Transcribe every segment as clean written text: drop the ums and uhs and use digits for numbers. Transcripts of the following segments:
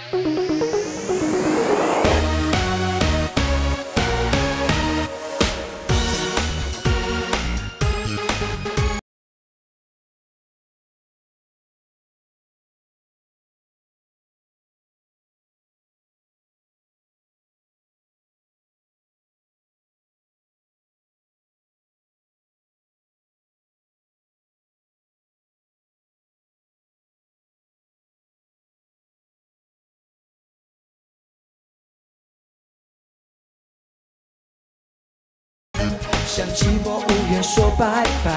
向寂寞无言说拜拜，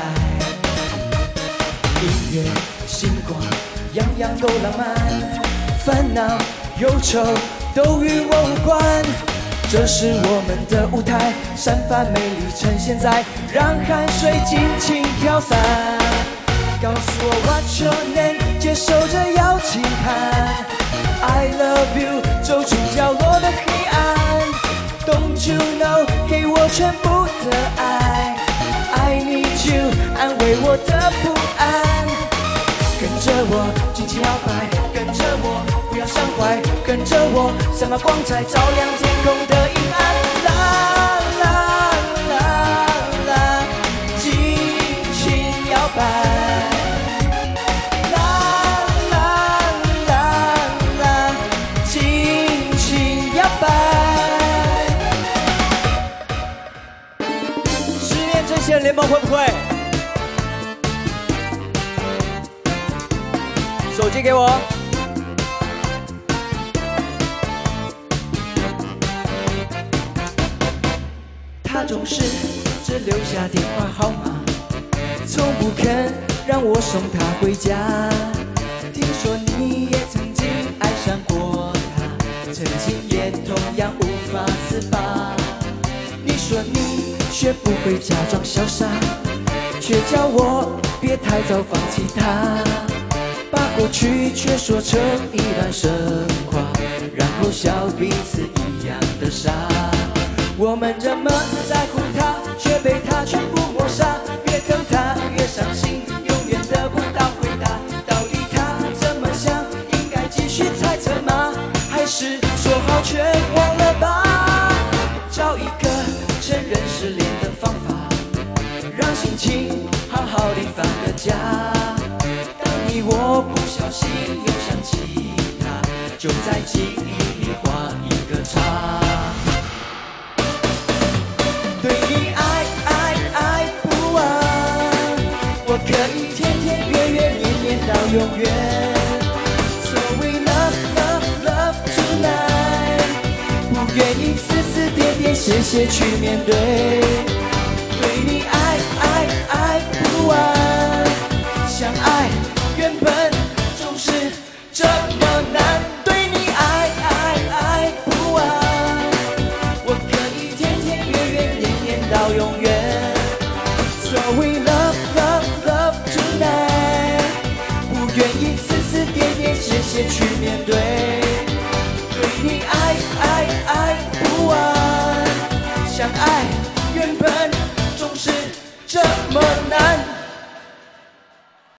音乐星光，样样都浪漫，烦恼忧愁都与我无关。这是我们的舞台，散发魅力呈现在，让汗水尽情飘散。告诉我 What's your name， 接受着邀请函 ，I love you， 走出角落的黑暗。Don't you know， 给我全部的爱 ，I need you， 安慰我的不安。跟着我尽情摇摆，跟着我不要伤怀，跟着我散发光彩，照亮天空的阴暗。啦啦啦啦，尽情摇摆。啦啦啦啦，尽情摇摆。失恋阵线联盟会不会？手机给我。他总是只留下电话号码，从不肯让我送他回家。听说你也曾经爱上过他，曾经也同样无法自拔。你说你学不会假装潇洒，却叫我别太早放弃他。把过去却说成一段神话，然后笑彼此一样的傻。我们这么在乎他，却被他全部抹杀。越疼他越伤心，永远得不到回答。到底他怎么想？应该继续猜测吗？还是说好全忘了吧？找一个承认失恋的方法，让心情好好地放个假。我不小心又想起他，就在记忆里画一个叉。对你爱爱爱不完，我可以天天月月年年到永远。So we love love love tonight， 不愿意丝丝点点谢谢去面对。对你爱爱爱不完，相爱。原本总是这么难，对你爱爱爱不完，我可以天天月月年年到永远。So we love love love tonight， 不愿意丝丝点点谢谢去面对。对你爱爱爱不完，相爱原本总是这么难。